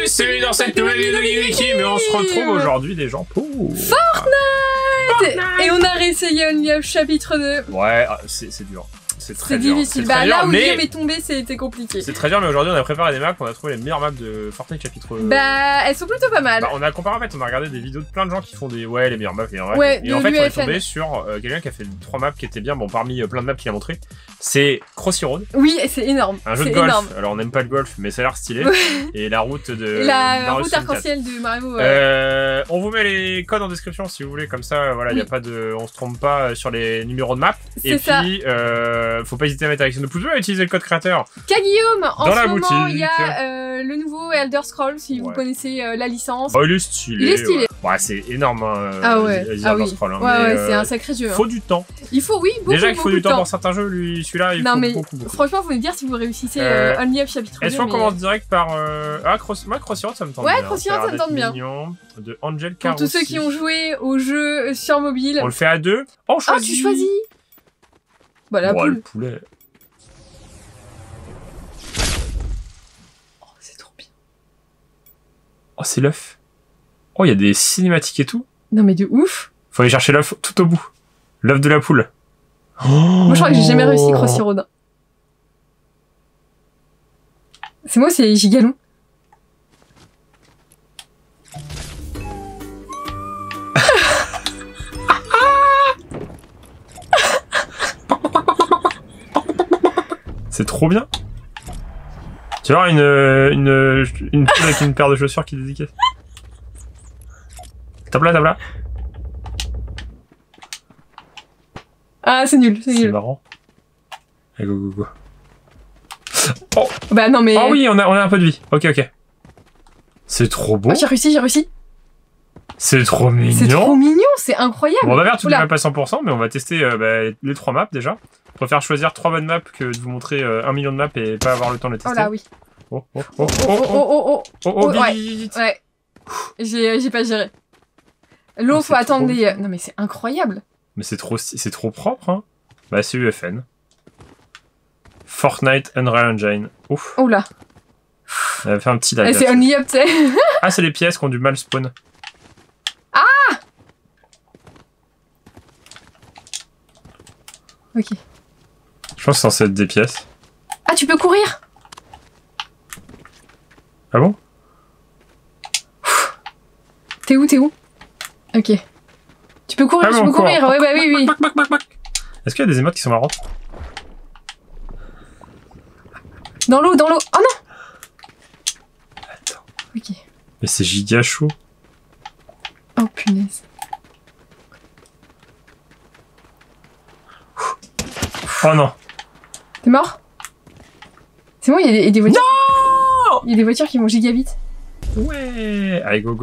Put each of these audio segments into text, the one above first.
Salut, c'est dans cette nouvelle vidéo de Wiki, mais on se retrouve aujourd'hui des gens pour Fortnite. Et on a réessayé Only chapitre 2. Ouais, c'est dur. C'est très dur. Difficile. Bah là où Guillaume est tombé, c'était compliqué. C'est très dur, mais aujourd'hui on a préparé des maps, on a trouvé les meilleures maps de Fortnite chapitre 2. Bah elles sont plutôt pas mal. Bah, on a comparé en fait, on a regardé des vidéos de plein de gens qui font des les meilleures maps, les meilleures maps. Ouais, et en fait on est tombé sur quelqu'un qui a fait 3 maps qui étaient bien, bon parmi plein de maps qu'il a montré. C'est Crossy Road. Oui, c'est énorme. Un jeu de golf. Énorme. Alors on n'aime pas le golf, mais ça a l'air stylé. Et la route de la route arc-en-ciel de Mario. On vous met les codes en description si vous voulez, comme ça voilà, il y a pas de on se trompe pas sur les numéros de map. Et puis faut pas hésiter à mettre avec nos pouces bleus et utiliser le code créateur. Guillaume, en dans la ce moment, boutique. Il y a le nouveau Elder Scrolls si vous connaissez la licence. Oh, il est stylé. Il est stylé. Ouais, c'est énorme ah ouais. Elder Scrolls. Hein, ouais, c'est un sacré jeu. Faut du temps. Il faut beaucoup. Déjà qu'il faut du temps pour certains jeux, celui-là il faut beaucoup. Franchement, faut me dire si vous réussissez Only Up chapitre 2. Est-ce qu'on commence direct par Crossy Road, ça me tente bien. Ouais, Crossy Road, ça me tente bien. De Angel Carossi. Pour tous ceux qui ont joué au jeu sur mobile. On le fait à 2. On choisit. Ah, tu choisis. Bah la poule. Le poulet. Oh, c'est trop bien. Oh, c'est l'œuf. Oh, il y a des cinématiques et tout. Non mais de ouf. Faut aller chercher l'œuf tout au bout. L'œuf de la poule. Oh. Moi, je crois que j'ai jamais réussi Crossy Road. C'est moi, c'est Gigalon. C'est trop bien. Tu vas avoir une poule avec une paire de chaussures qui dédicace. Tape là. Ah, c'est nul, c'est nul. C'est marrant. Allez, go. Oh. Bah non mais... Oh oui, on a un peu de vie. Ok. C'est trop beau. Oh, j'ai réussi. C'est trop mignon. C'est trop mignon, c'est incroyable. Bon, on va faire toutes les maps à 100%, mais on va tester les 3 maps déjà. Je préfère choisir 3 bonnes maps que de vous montrer 1 million de maps et pas avoir le temps de les tester. Oh là oui. Oh, vite. Ouais. J'ai pas géré. L'eau, faut attendre des... Non mais c'est incroyable. Mais c'est trop propre, hein. Bah c'est UFN. Fortnite Unreal Engine. Ouf. Oh là. Elle a fait un petit lag. C'est Only Up, tu sais. Ah, c'est les pièces qui ont du mal spawn. Ah. Ok. Je pense que c'est censé être des pièces. Ah, tu peux courir. Ah bon? T'es où? Ok. Tu peux courir, Ouais, bah oui. Est-ce qu'il y a des émotes qui sont marrantes? Dans l'eau. Oh non! Attends. Ok. Mais c'est giga chaud. Oh punaise. Oh non. T'es mort? C'est bon, il y a des voitures. Non! Il y a des voitures qui vont giga vite. Ouais. Allez, go.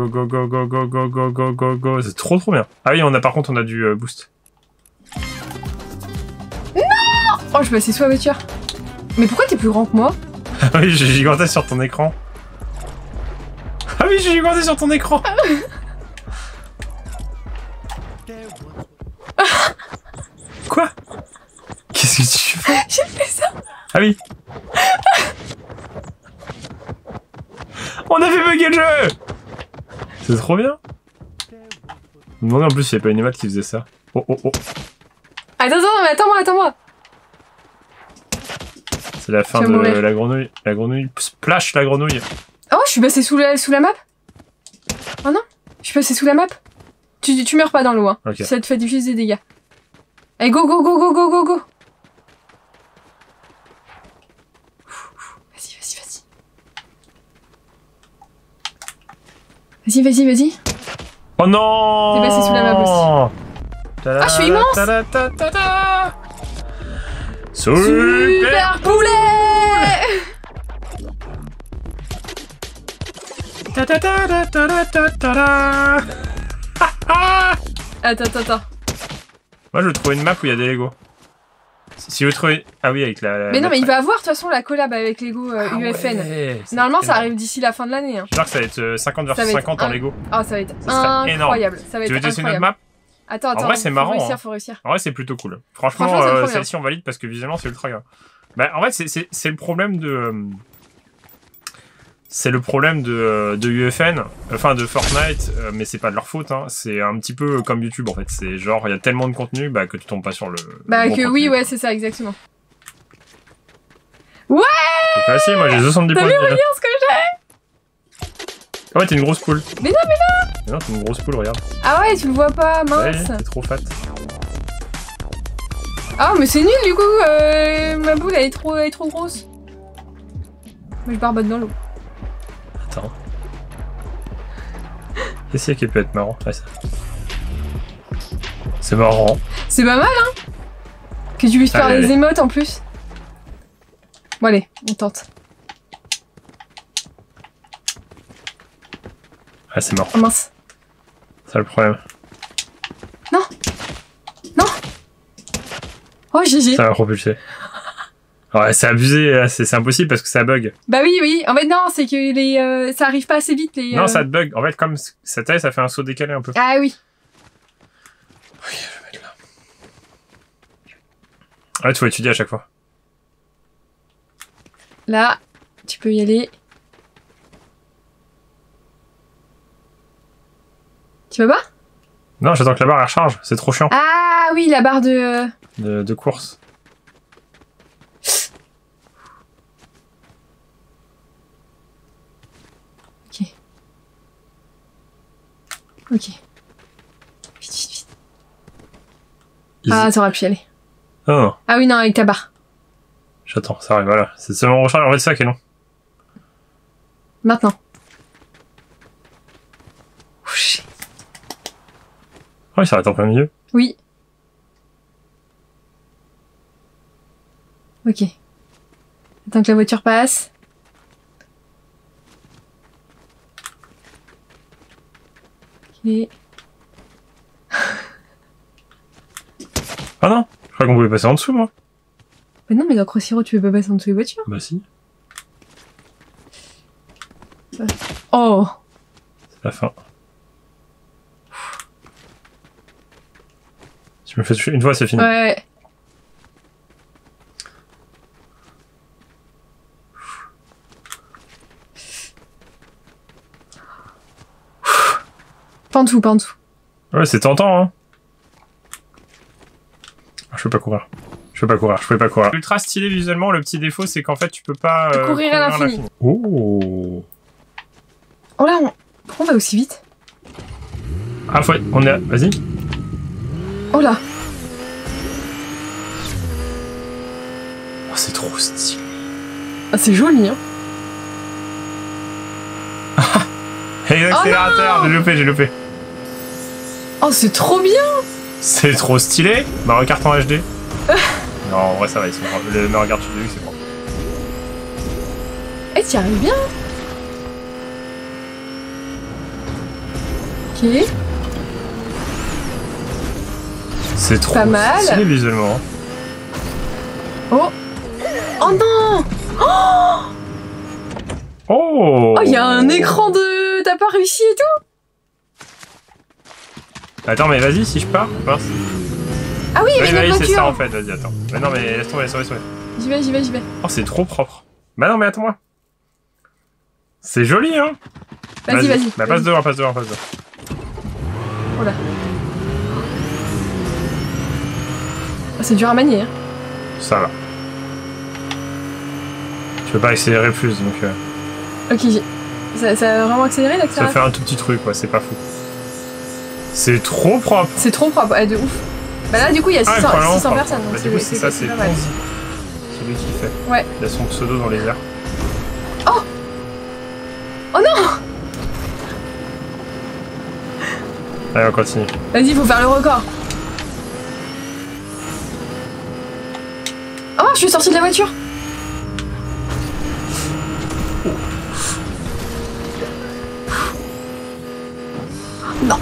C'est trop bien. Ah oui, par contre, on a du boost. Non! Oh, je suis passé sous la voiture. Mais pourquoi t'es plus grand que moi? Ah oui, j'ai giganté sur ton écran. Quoi? Qu'est-ce que tu fais? J'ai fait ça. Ah oui. On a fait bugger le jeu. C'est trop bien. Je me demandais en plus s'il n'y avait pas une émate qui faisait ça. Oh. Attends-moi. C'est la fin de la grenouille. La grenouille. Splash la grenouille. Oh, je suis passé sous la map. Oh non, je suis passé sous la map. Tu meurs pas dans l'eau, hein. Okay. Ça te fait juste des dégâts. Allez, go. Vas-y. Vas-y. Oh non! T'es passé sous la map aussi. Ah, je suis immense! Super poulet! Attends. Moi, je veux trouver une map où il y a des Lego. Si vous trouvez... Ah oui, avec la... Mais non, mais il va avoir de toute façon la collab avec Lego UFN. Ouais, normalement, ça arrive d'ici la fin de l'année. Hein. J'espère que ça va être 50 versus 50 en Lego. Ah, ça va être incroyable. Tu veux tester une autre map? Attends. En vrai, c'est marrant. Faut réussir. En vrai, c'est plutôt cool. Franchement celle-ci, on valide parce que visuellement, c'est ultra grave. Bah, en fait, c'est le problème de... c'est le problème de UFN, enfin de Fortnite, mais c'est pas de leur faute, hein. C'est un petit peu comme YouTube en fait. C'est genre, il y a tellement de contenu que tu tombes pas sur le. Bah, le bon que contenu. oui, ouais, c'est ça, exactement. Ouais! C'est facile, moi j'ai 70 points de T'as vu, vie. regarde ce que j'ai! Ah ouais, t'es une grosse poule. Mais non, mais non! Mais non, t'es une grosse poule, regarde. Ah ouais, tu le vois pas, Ouais, mince. t'es trop fat. Ah, mais c'est nul du coup, ma boule elle est trop grosse. Moi je barbote dans l'eau. Attends. Qu'est-ce qui peut être marrant? Ouais, ça. C'est marrant. C'est pas mal, hein? Que tu puisses faire Allez, des allez. émotes en plus. Bon, allez, on tente. Ah, c'est mort. Oh mince. C'est le problème. Non! Non! Oh, GG. Ça m'a propulsé. Ouais, c'est abusé, là, c'est impossible parce que ça bug. Bah oui, oui. En fait, non, c'est que ça arrive pas assez vite, les... Non, ça te bug. En fait, comme ça taille, ça fait un saut décalé un peu. Ah oui. Oui, je vais mettre là. Ouais, tu faut étudier à chaque fois. Là, tu peux y aller. Tu vas pas? Non, j'attends que la barre elle recharge. C'est trop chiant. Ah oui, la barre de... De course. Ok. Ok. Vite, vite, vite. Easy. Ah, t'aurais pu y aller. Non, non, Ah oui, non, avec ta barre. j'attends, ça arrive, voilà. C'est seulement recharge, en fait, c'est ça qui est long. Maintenant. Ouch. Ah oui, ça arrête en plein milieu. Oui. Ok. Attends que la voiture passe. Ok. Ah non, je crois qu'on pouvait passer en dessous, moi. Mais non, mais dans Cross Hero, tu veux pas passer en dessous les voitures. Bah si, Oh! c'est la fin. Tu me fais toucher une fois, c'est fini. Ouais. Pas en dessous, pas en dessous. Ouais, c'est tentant, hein. Ah, je peux pas courir. Je peux pas courir, je pouvais pas courir. Ultra stylé visuellement, le petit défaut, c'est qu'en fait, tu peux pas Courir à l'infini. Oh! Oh là, pourquoi on va aussi vite? Ah, faut... on est... Vas-y. Oh là! Oh, c'est trop stylé. Ah, c'est joli, hein? Et l'accélérateur, j'ai loupé. Oh, c'est trop bien! C'est trop stylé. Mario Kart en HD. Non, en vrai, ça va, ils sont bons. Le Mario Kart HD, c'est bon. Eh, t'y arrives bien! Ok. C'est trop Pas mal. stylé visuellement. Oh! Oh non! Oh! Oh! Oh, il y a un écran de... T'as pas réussi et tout? Attends, mais vas-y, si je pars, mince. Ah oui, mais Oui, notre c'est ça en voiture! fait, vas-y, attends. Mais non, mais laisse tomber, laisse tomber. J'y vais, j'y vais, j'y vais. Oh, c'est trop propre. Bah non, mais attends-moi. C'est joli, hein? Vas-y, vas-y. Bah passe devant, passe devant, passe devant. Oh là. Oh, c'est dur à manier, hein. Ça va. Je peux pas accélérer plus, donc... Ok, ça a vraiment accéléré ça l'accélération? fait un tout petit truc, quoi, c'est pas fou. C'est trop propre. C'est trop propre, ouais, de ouf. Bah là, du coup, il y a 600, incroyable, 600 personnes, donc bah, du coup, c'est ça, c'est pas mal. Ponzi. C'est lui qui fait. Ouais. Il a son pseudo dans les airs. Oh non! Allez, on continue. Vas-y, faut faire le record. Oh, je suis sortie de la voiture. Non.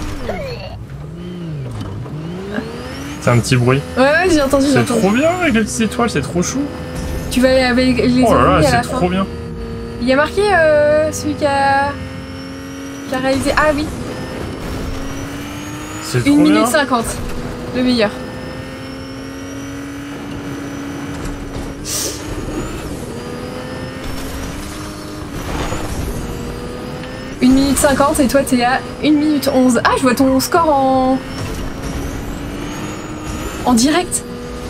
C'est un petit bruit. Ouais, j'ai entendu, j'ai C'est entendu. trop bien avec les petites étoiles, c'est trop chou. Tu vas aller avec les Oh là ennemis là, à la c'est fin. trop bien. Il y a marqué celui qui a réalisé. Ah oui, C'est 1 trop minute bien. 50. Le meilleur. 1 minute 50 et toi t'es à 1 minute 11. Ah, je vois ton score en direct.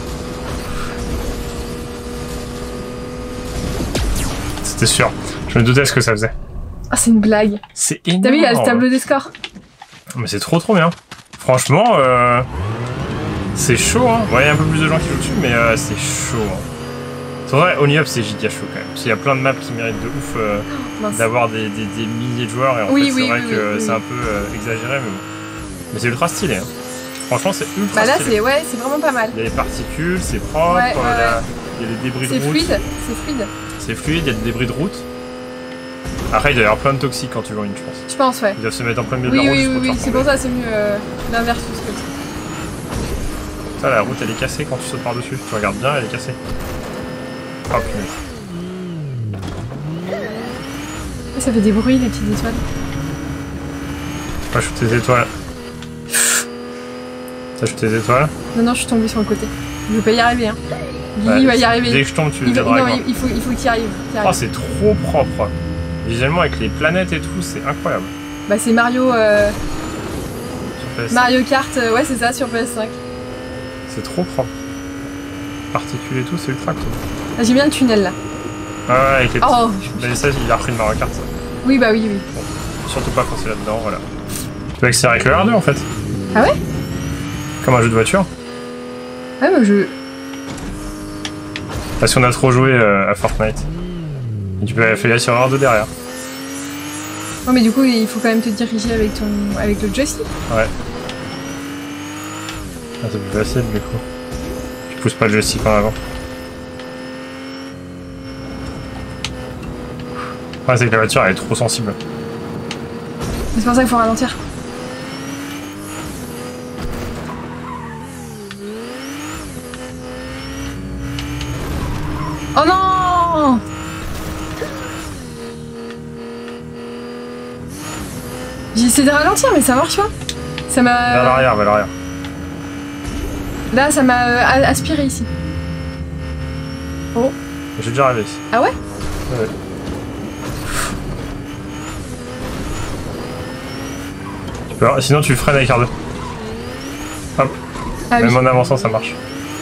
C'était sûr. Je me doutais ce que ça faisait. Ah, c'est une blague. C'est énorme. T'as vu, il y a le tableau des scores. Mais c'est trop bien. Franchement, c'est chaud, hein. Ouais, il y a un peu plus de gens qui jouent dessus, mais c'est chaud. Hein. C'est vrai, Only Up, c'est giga chaud quand même. Parce qu'il y a plein de maps qui méritent de ouf d'avoir des milliers de joueurs, et en fait, c'est vrai que c'est un peu exagéré, mais bon. Mais c'est ultra stylé, hein. Franchement, c'est ultra stylé. Bah là, c'est vraiment pas mal. Il y a les particules, c'est propre, il y a les débris de route. C'est fluide. C'est fluide, il y a des débris de route. Après, il doit y avoir plein de toxiques quand tu vois une, je pense. Je pense, ouais. Ils doivent se mettre en plein milieu de la route. Oui, c'est pour ça, c'est mieux l'inversus comme ça. Ça, la route, elle est cassée quand tu sautes par-dessus. Tu regardes bien, elle est cassée. Oh punaise. Ça fait des bruits, les petites étoiles. Moi, je shoot tes étoiles. T'as shooté tes étoiles? Non, je suis tombée sur le côté. Je vais pas y arriver, hein. Ouais, il va y arriver. Dès que je tombe, tu viendras avec moi. Il faut qu'il y arrive. Oh, c'est trop propre. Visuellement, avec les planètes et tout, c'est incroyable. Bah, c'est Mario... Sur PS5. Mario Kart, ouais, c'est ça, sur PS5. C'est trop propre. Particules et tout, c'est ultra cool. Ah, j'ai bien le tunnel, là. Ah ouais, avec les petits... Oh, mais ça, il a repris le Mario Kart, ça. Oui, bah oui. Bon, surtout pas quand c'est là-dedans, voilà. Tu peux accélérer avec le R2, en fait. Ah ouais? Comme un jeu de voiture. Ouais, bah je... Parce qu'on a trop joué à Fortnite. Et tu peux faire sur R2 derrière. Ouais, mais du coup, il faut quand même te diriger avec le joystick. Ouais. Ah, c'est plus facile, du coup. Tu pousses pas le joystick en avant. Ouais, c'est que la voiture, elle est trop sensible. C'est pour ça qu'il faut ralentir. Oh non! J'ai essayé de ralentir, mais ça marche pas. Ça m'a... Vers l'arrière, vers l'arrière. Là, ça m'a aspiré ici. Oh. J'ai déjà arrivé ici. Ah ouais? Ouais. Sinon, tu freines avec R2. Hop. Ah, même oui. en avançant, ça marche.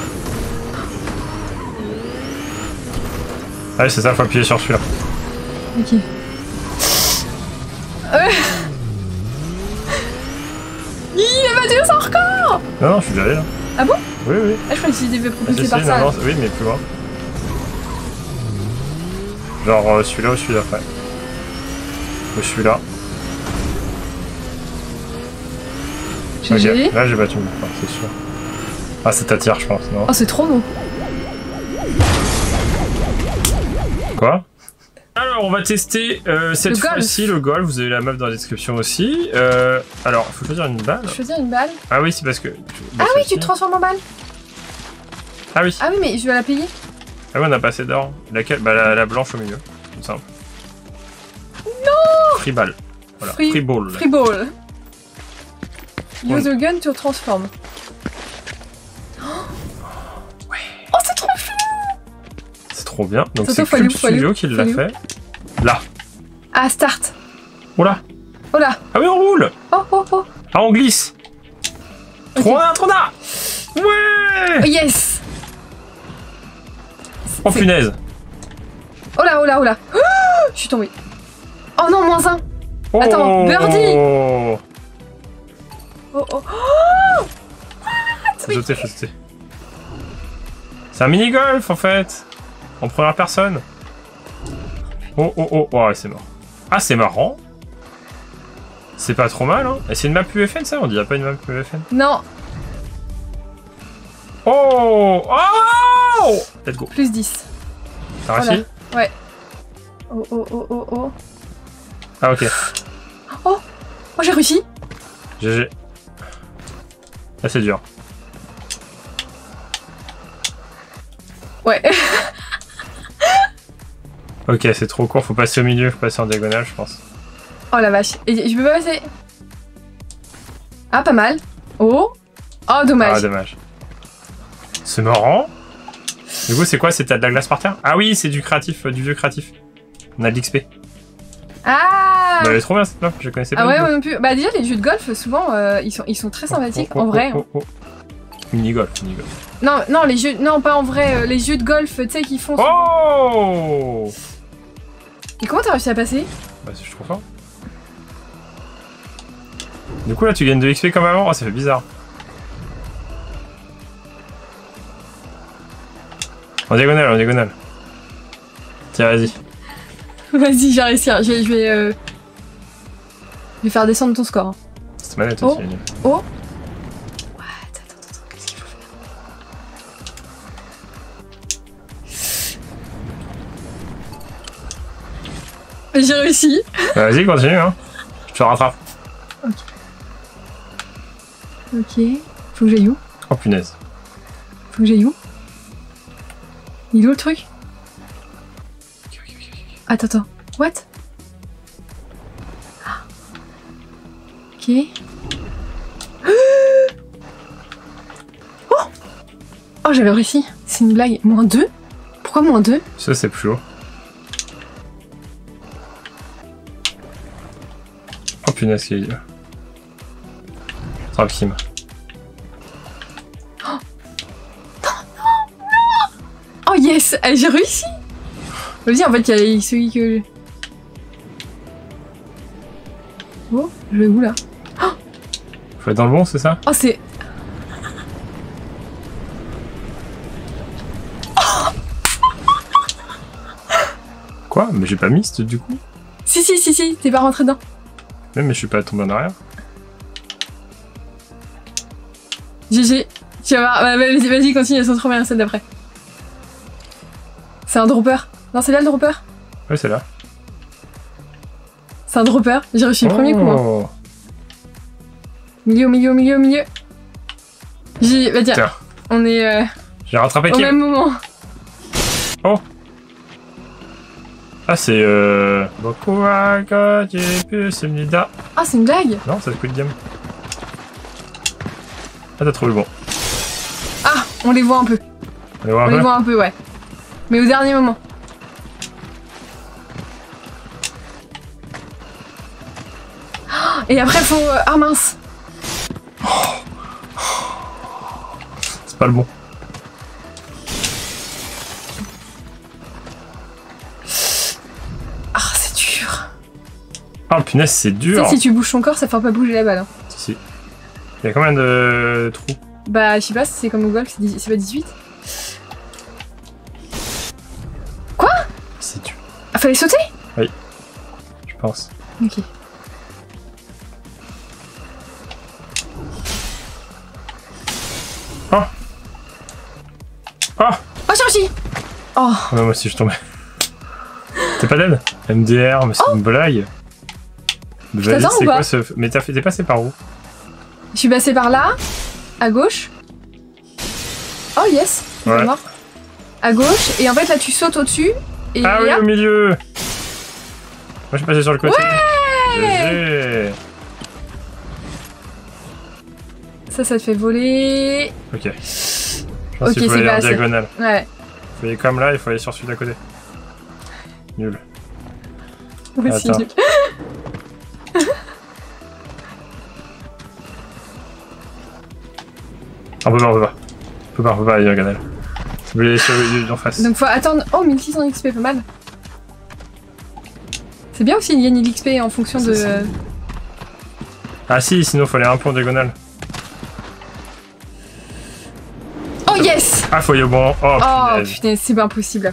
Ah oui, c'est ça, faut appuyer sur celui-là. Ok. Il a battu son record! Non, je suis déjà allé là. Ah bon? Oui. Ah, je crois qu'il était propulsé par ça. Non, oui, mais plus loin. Genre celui-là ou celui d'après. Ou celui-là. GG. Ok, là j'ai battu mon record, c'est sûr. Ah, c'est ta tire, je pense, non? Oh, c'est trop beau. Quoi? Alors, on va tester cette fois-ci le golf. Vous avez la meuf dans la description aussi. Alors, il faut choisir une balle. Choisir une balle? Ah oui, c'est parce que... Ah oui, tu te transformes en balle? Ah oui. Ah oui, mais je vais la payer. Ah oui, on a pas assez d'or. Laquelle? Bah la blanche au milieu. Tout simple. Non! Free ball. Voilà, free ball. Free ball. Use the gun to transform. Ouais. Oh, c'est trop fou! C'est trop bien. Donc c'est Cube Studio qui l'a fait. Là. Ah, start. Oh là. Oh là. Ah oui, on roule. Oh. Ah, on glisse. Okay. Trop bien. Ouais. Oh, yes. Oh punaise. Oh là. Oh, je suis tombée. Oh non, -1. Oh. Attends, birdie. Oh. Faut sauter. C'est un mini-golf en fait. En première personne. Oh, ouais, c'est mort. Ah, c'est marrant. C'est pas trop mal, hein. Et c'est une map UFN, ça? On dirait pas une map UFN? Non. Oh. Let's go. Plus 10. T'as réussi? Ouais. Oh. Ah, ok. Oh, j'ai réussi. GG. Là, c'est dur. Ouais. Ok, c'est trop court, faut passer au milieu, faut passer en diagonale, je pense. Oh la vache. Et je peux pas passer. Ah, pas mal. Oh, dommage. Ah, dommage. C'est marrant. Du coup, c'est quoi? T'as de la glace par terre? Ah oui, c'est du créatif, du vieux créatif. On a de l'XP. Ah, Ah bah, elle est trop bien cette map, je connaissais pas. Ah ouais, moi non plus. Bah déjà les jeux de golf, souvent, ils sont très sympathiques, en vrai. Mini-golf. Non, les jeux... Non, pas en vrai, les jeux de golf, tu sais, qu'ils font... Oh. Et comment t'as réussi à passer? Bah je suis trop fort. Du coup là tu gagnes de l'XP comme avant, oh, ça fait bizarre. En diagonale. Tiens, vas-y. Vas-y, j'ai réussi. Je vais faire descendre ton score. Cette manette aussi. Oh. What? Attends, qu'est-ce qu'il faut faire? J'ai réussi. Bah, vas-y, continue, hein. Je te rattrape. Ok. Faut que j'aille où? Oh punaise. Faut que j'aille où? Il est où le truc? Attends. What? Ok. Oh, j'avais réussi. C'est une blague. -2? Pourquoi -2? Ça, c'est plus haut. Oh punaise, qu'il est... Attrape Kim. Oh yes! J'ai réussi! Vas-y, en fait, il y a celui que... Oh, je vais où, là? Faut être dans le bon, c'est ça? Oh, c'est... Quoi? Mais j'ai pas mist, du coup? Si, t'es pas rentré dedans. Mais je suis pas tombé en arrière. GG. Tu vas voir, vas-y, continue, elles sont trop bien, celle d'après. C'est un dropper. Non, c'est là le dropper? Ouais, c'est là. C'est un dropper. J'ai réussi le premier coup. Hein. Milieu. Bah tiens. On est j'ai rattrapé au Kim. même moment. Oh. Ah, c'est Bokuaga Jipu Sumnida. Ah, c'est une blague? Non, c'est Squid Game. Ah, t'as trouvé le bon. Ah, on les voit un peu. On les voit un peu, ouais. Mais au dernier moment. Et après, faut... Ah mince. C'est pas le bon. Ah, c'est dur. Ah, punaise, c'est dur. Tu sais, si tu bouges ton corps, ça fait pas bouger la balle. Hein. Si. Il y a combien de trous? Bah, je sais pas, c'est comme au golf, c'est pas 18. Quoi? C'est dur. Ah, fallait sauter? Oui. Je pense. Ok. Oh. Oh. Oh, j'ai réussi. Oh. Ouais, moi aussi, je suis tombé. T'es pas dead? MDR, mais c'est une blague. Vas-y, c'est quoi ce... Mais t'es passé par où? Je suis passé par là, à gauche. Oh yes, ouais. Mort. À gauche, et en fait là tu sautes au-dessus. Et ah oui, au milieu. Moi je suis passé sur le côté. Ouais. Ça te fait voler. Ok. Je pense qu'il faut aller en diagonale. Ouais. Il faut aller comme là, il faut aller sur celui d'à côté. Nul. Ouais, c'est nul. On peut pas aller diagonale. Vous voulez aller sur en face. Donc faut attendre. Oh, 1600 XP, pas mal. C'est bien aussi de gagner de l'XP en fonction de... Ah si, sinon faut aller un peu en diagonale. Oh yes! Ah, faut aller au bon. Oh putain, c'est pas impossible.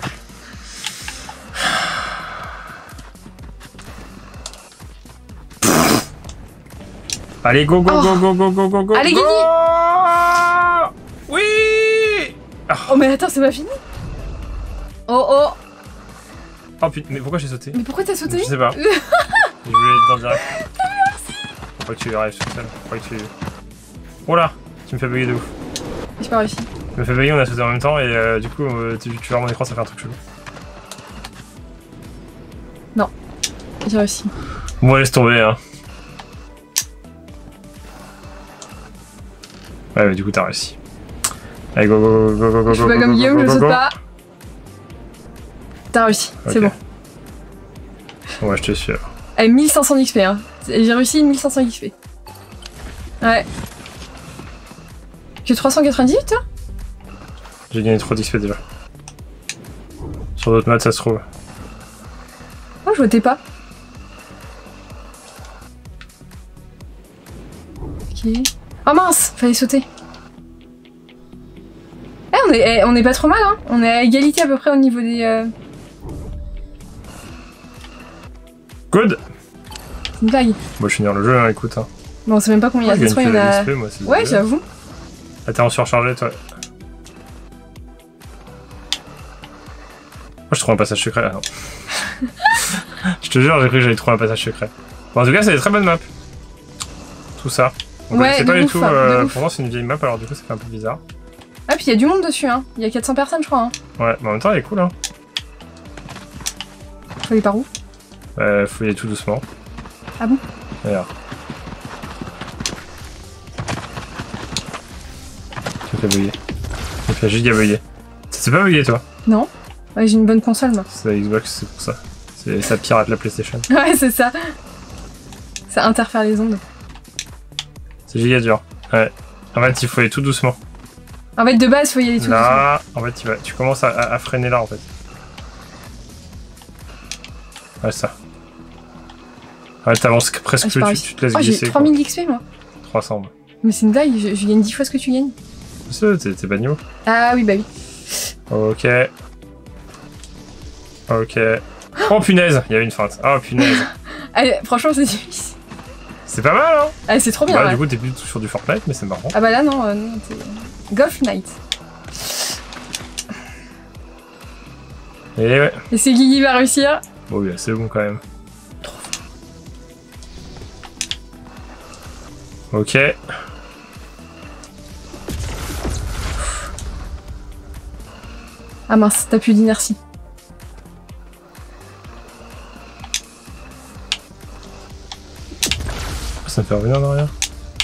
Allez, go. Allez, Guigui! Oui! Oh, mais attends, c'est pas fini? Oh putain, mais pourquoi j'ai sauté? Mais pourquoi t'as sauté? Je sais pas. Je voulais être dans le direct. Faut que tu arrives tout seul. Faut que tu... Oh là! Tu me fais bugger de ouf. J'ai pas réussi. Tu me fais bugger, on a sauté en même temps et du coup, tu vois mon écran, ça fait un truc chelou. Non. J'ai réussi. Bon, laisse tomber, hein. Ouais, mais du coup, t'as réussi. Allez, go. Je suis pas comme Guillaume, je saute pas. T'as réussi, c'est bon. Ouais, je te suis. Allez, 1500 XP, hein. J'ai réussi 1500 XP. Ouais. Que 398, toi? J'ai gagné trop d'XP déjà. Sur d'autres maths, ça se trouve. Oh, je votais pas. Ok. Oh mince, fallait sauter. On est pas trop mal, hein. On est à égalité à peu près au niveau des... Good. C'est une blague. Bon, je finis le jeu, hein, écoute. Hein. Bon, on sait même pas combien il y a. Il y en a... XP, moi, ouais, j'avoue. Ah, t'es en surchargé, toi. Moi, je trouve un passage secret, là, non. Je te jure, j'ai cru que j'allais trouver un passage secret. Bon, en tout cas, c'est des très bonnes maps. Tout ça. On ouais, c'est pas du tout. Pour moi, c'est une vieille map, alors du coup, ça fait un peu bizarre. Ah, puis il y a du monde dessus, hein. Il y a 400 personnes, je crois. Hein. Ouais, mais en même temps, elle est cool, hein. Faut aller par où? Faut y aller tout doucement. Ah bon? Regarde. Ça fait bugger. Ça fait juste bugger. Ça s'est pas bugué, toi? Non. Ouais, j'ai une bonne console, moi. C'est la Xbox, c'est pour ça. Ça pirate la PlayStation. Ouais, c'est ça. Ça interfère les ondes. C'est giga dur. Ouais. En fait, il faut aller tout doucement. En fait, de base, faut y aller tout doucement. Là, en fait, tu commences à freiner là, en fait. Ouais, ça. Ouais, t'avances presque plus, tu te laisses glisser. J'ai 3000 XP, moi. 300, moi. Mais c'est une blague, je gagne 10 fois ce que tu gagnes. T'es pas niveau. Ah oui, bah oui. Ok. Ok. Oh punaise, il y avait une feinte. Oh punaise. Allez, franchement, c'est difficile. C'est pas mal, hein. Ah, c'est trop bien. Bah, ouais. du coup, t'es plus sur du Fortnite, mais c'est marrant. Ah bah là, non, non Golf Night. Et ouais. Et c'est Guigui va réussir. Bon, oui, c'est bon quand même. Ok. Ah mince, t'as plus d'inertie. Ça me fait revenir en arrière.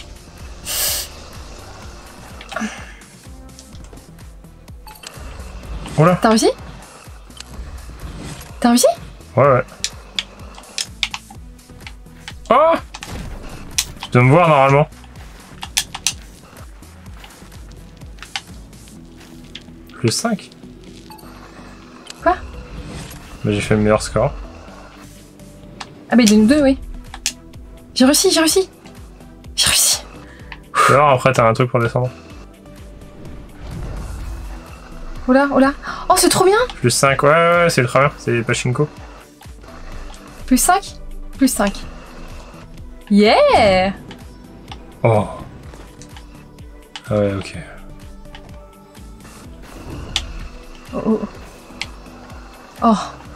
Oh là. T'as réussi? T'as réussi? Ouais, ouais. Oh! Tu dois me voir normalement. Plus 5. Quoi? Bah, j'ai fait le meilleur score. Ah bah il donne 2, oui. J'ai réussi, j'ai réussi. J'ai réussi. Alors après t'as un truc pour descendre. Oh là, oh là. Oh c'est trop bien. Plus 5, ouais, c'est ultra bien, c'est Pachinko. Plus 5? Plus 5. Yeah! Oh. Ah ouais, ok. Oh, oh. Oh.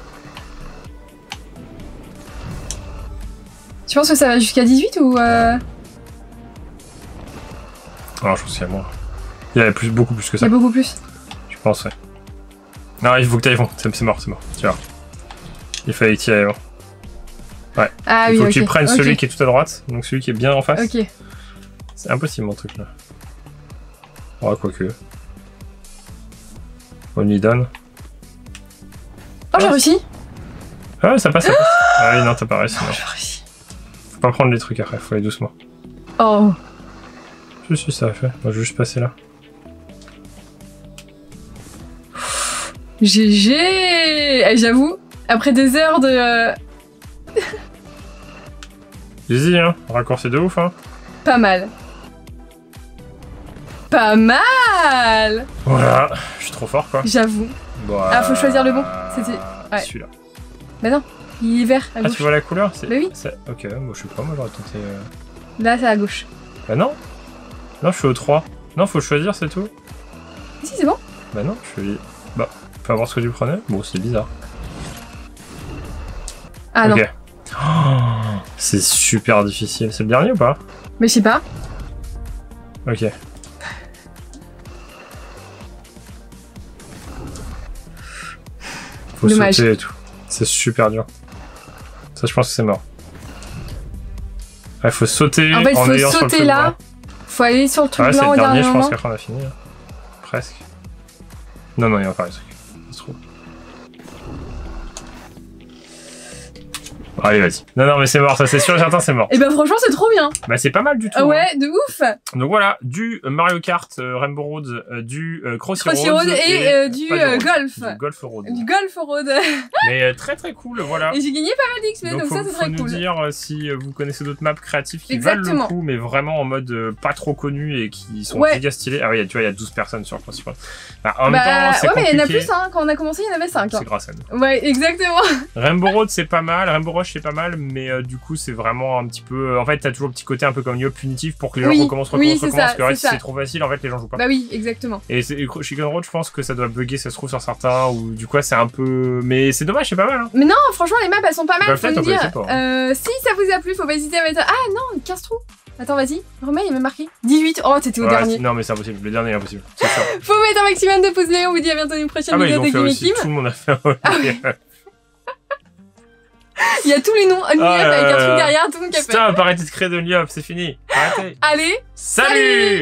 Tu penses que ça va jusqu'à 18 ou Alors je pense qu'il y a moins. Il y a beaucoup plus que ça. Il y a beaucoup plus. Je pense, ouais. Non, il faut que t'ailles avant. C'est mort, tu vois. Il fallait que t'y ailles avant. Ouais. Ah, il faut oui, que tu prennes celui qui est tout à droite, donc celui qui est bien en face. Ok. C'est impossible mon truc là. Ouais, quoique. On y donne. Oh, j'ai réussi. Ah ouais, ça passe, ça passe. Ah oui, non, t'as pas réussi. Oh, j'ai réussi. Faut pas prendre les trucs après, faut aller doucement. Oh. Si, ça a fait. Moi, je vais juste passer là. GG. Eh, j'avoue, après des heures de... Easy, hein. Raccourci de ouf, hein. Pas mal. Pas mal. Voilà. Je suis trop fort, quoi. J'avoue. Bon, Ah, faut choisir le bon. C'était... Ouais. Celui-là. Bah non, il est vert à Ah, gauche. tu vois la couleur? Bah oui. Ok, bon, je sais pas, moi j'aurais tenté... Là, c'est à gauche. Bah non. Non, je suis au 3. Non, faut choisir, c'est tout. Si, c'est bon. Bah non, je suis... Bah, faut voir ce que tu prenais. Bon, c'est bizarre. Ah ok. non. Oh, c'est super difficile. C'est le dernier ou pas? Mais je sais pas. Ok. Faut Dommage. sauter et tout. C'est super dur. Ça, je pense que c'est mort. Ouais, faut sauter En fait, en faut ayant sur le sauter truc là. blanc. Faut aller sur le truc Ouais, c'est blanc le au dernier, dernier je moment. pense qu'après on a fini. Presque. Non, non, il y a encore des trucs. Ça se trouve. Allez, vas-y. Non, mais c'est mort, ça c'est sûr et certain, c'est mort. Et bah franchement, c'est trop bien. Bah c'est pas mal du tout. Ouais, hein. de ouf. Donc voilà, du Mario Kart, Rainbow Road, du Crossy Road et du Golf. Du Golf Road. Du Golf Road. Mais très très cool, voilà. Et j'ai gagné pas mal d'XP, donc ça c'est très cool. Faut nous dire si vous connaissez d'autres maps créatives qui valent le coup, mais vraiment en mode pas trop connus et qui sont giga stylés. Ah oui, tu vois, il y a 12 personnes sur le principal. En même temps, c'est compliqué. Ouais, mais il y en a plus, hein. Quand on a commencé, il y en avait 5. C'est grâce à nous. Ouais, exactement. Rainbow Road, c'est pas mal. Rainbow Rush, c'est pas mal, mais du coup, c'est vraiment un petit peu... En fait, t'as toujours le petit côté un peu comme Nioh punitif pour que les gens recommencent, parce que si c'est trop facile, en fait, les gens jouent pas. Bah oui, exactement. Et Chicken Road, je pense que ça doit bugger, ça se trouve sur certains, ou du coup, c'est un peu... Mais c'est dommage, c'est pas mal. Hein. Mais non, franchement, les maps, elles sont pas mal, faut me dire. Hein. Si ça vous a plu, faut pas hésiter à mettre... Ah non, 15 trous. Attends, vas-y, remets, il m'a marqué 18. Oh, t'étais au dernier. Non, mais c'est impossible, le dernier est impossible. C'est sûr. Faut mettre un maximum de pouces bleus, on vous dit à bientôt dans une prochaine vidéo de Game Team. Tout le monde a fait Il y a tous les noms, Unliop avec un truc derrière, tout le monde qui a fait. Putain, arrêtez de créer de Unliop, c'est fini. Arrêtez. Allez, salut.